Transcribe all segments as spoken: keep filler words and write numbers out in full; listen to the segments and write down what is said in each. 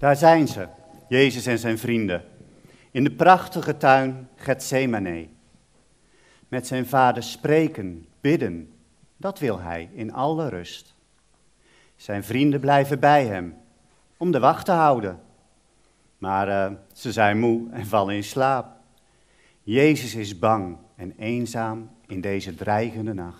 Daar zijn ze, Jezus en zijn vrienden, in de prachtige tuin Getsemane. Met zijn vader spreken, bidden, dat wil hij in alle rust. Zijn vrienden blijven bij hem, om de wacht te houden. Maar uh, ze zijn moe en vallen in slaap. Jezus is bang en eenzaam in deze dreigende nacht.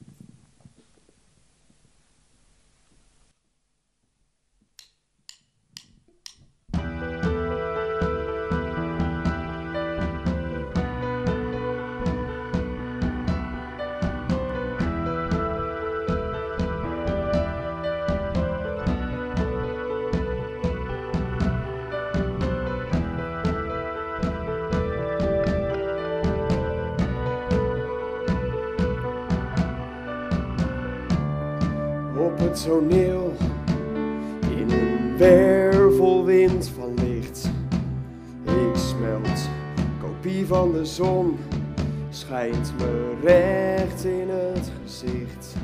Op het toneel, in een wervelwind van licht. Ik smelt, kopie van de zon, schijnt me recht in het gezicht.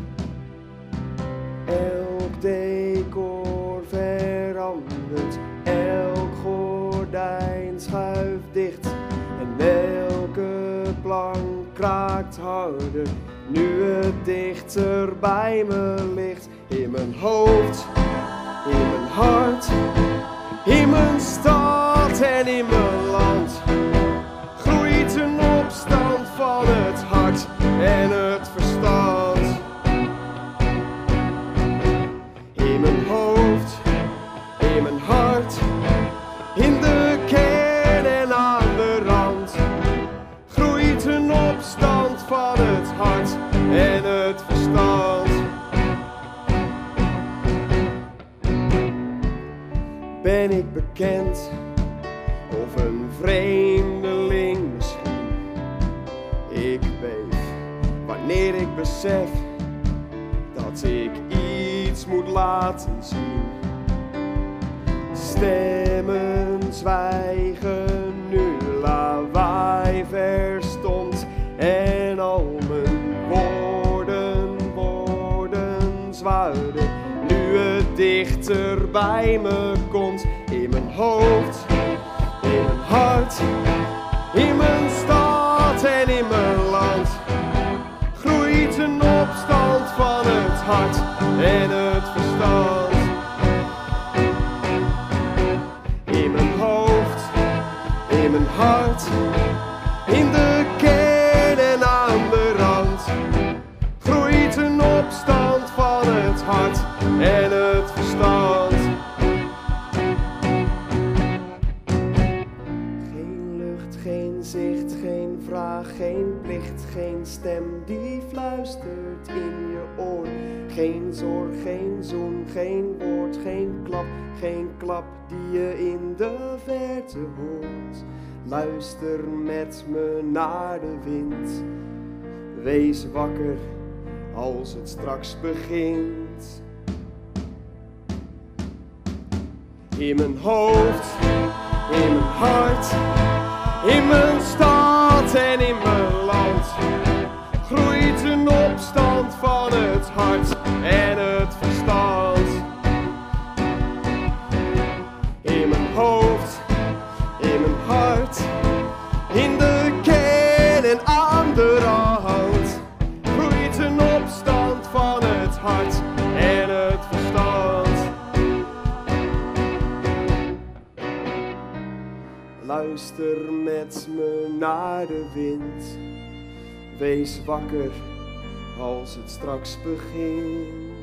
Elk decor verandert, elk gordijn schuift dicht. En elke plank kraakt harder, nu het dichter bij me ligt. In mijn hoofd, in mijn hart, in mijn stad en in mijn land. Groeit een opstand van het hart en het verstand. In mijn hoofd, in mijn hart, in de kern en aan de rand. Groeit een opstand van het hart en het verstand. Ben ik bekend of een vreemdeling misschien? Ik beef wanneer ik besef dat ik iets moet laten zien. Stemmen zwijgen nu, lawaai verstomd en al mijn woorden worden zwaarder. Nu het dichter bij me komt, in mijn hoofd, in mijn hart, in mijn stad en in mijn land. Groeit een opstand van het hart en het verstand. In mijn hoofd, in mijn hart, in de kern en aan de rand. Groeit een opstand van het hart en het verstand. Geen lucht, geen zicht, geen vraag, geen plicht, geen stem die fluistert in je oor. Geen zorg, geen zoen, geen woord, geen klap, geen klap die je in de verte hoort. Luister met me naar de wind, wees wakker als het straks begint. In mijn hoofd, in mijn hart, in mijn stad en in mijn land. Groeit een opstand van het hart en het verstand. In mijn hoofd, in mijn hart, in de kern en aan de rand. Groeit een opstand van het hart en het verstand. Luister met me naar de wind, wees wakker als het straks begint.